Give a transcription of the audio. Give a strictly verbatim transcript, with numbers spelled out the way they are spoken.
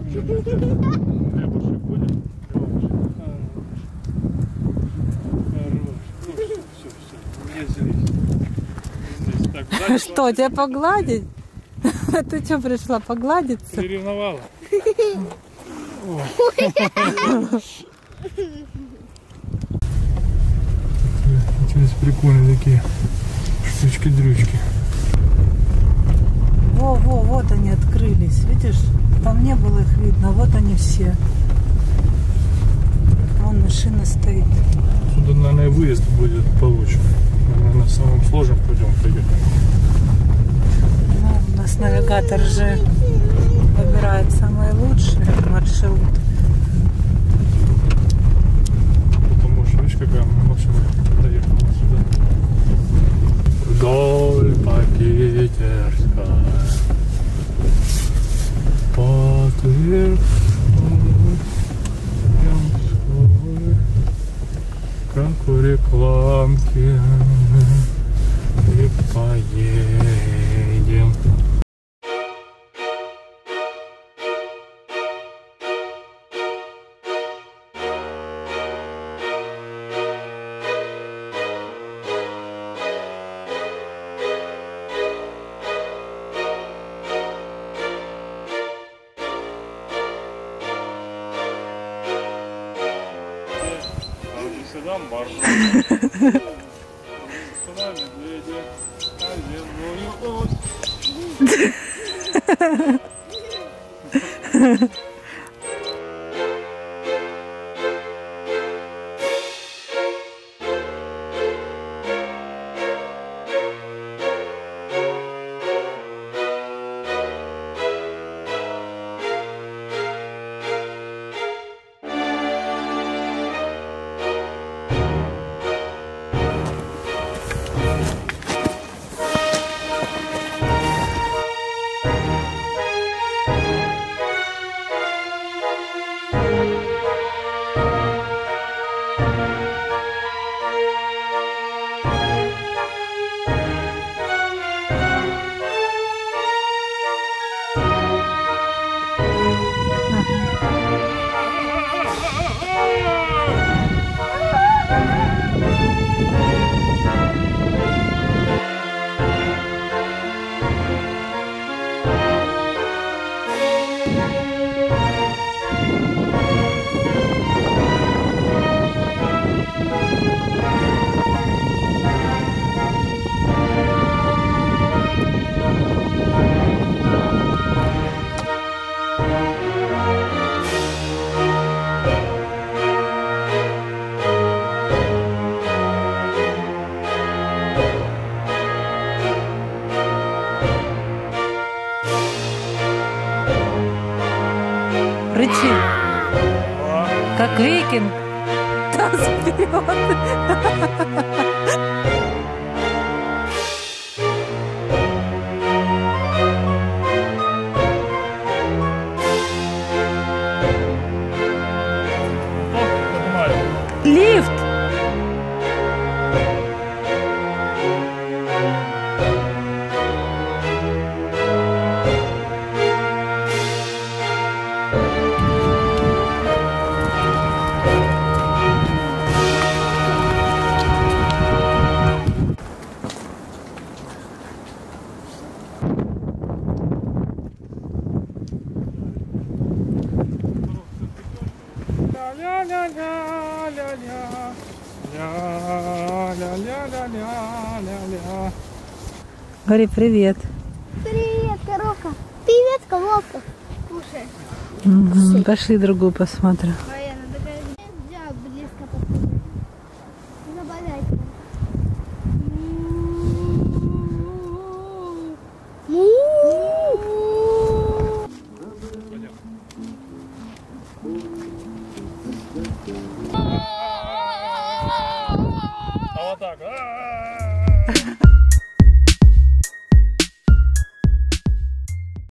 Я больше понял. Все, все. Я здесь. Здесь так. Что, тебя погладить? Ты что, пришла погладиться? Приревновала. Здесь прикольные такие штучки-дрючки. Во-во, вот они открылись, видишь? Там не было их видно, вот они все. Вон машина стоит. Сюда, наверное, выезд будет получше. Наверное, самым сложным путем пойдем. Ну, у нас навигатор же выбирает самый лучший маршрут. Потому что, видишь, какая машина доехала сюда. Вдоль Покитерская. По Тверской, Ямской, как у рекламки, и поедем. Сюда маршрут. Сюда медведи, а земную ось. Рычи, как викинг. Таз вперед. Лифт! Говори привет. Привет, коровка. Привет, коровка. Кушай. Угу. Пошли другую посмотрим.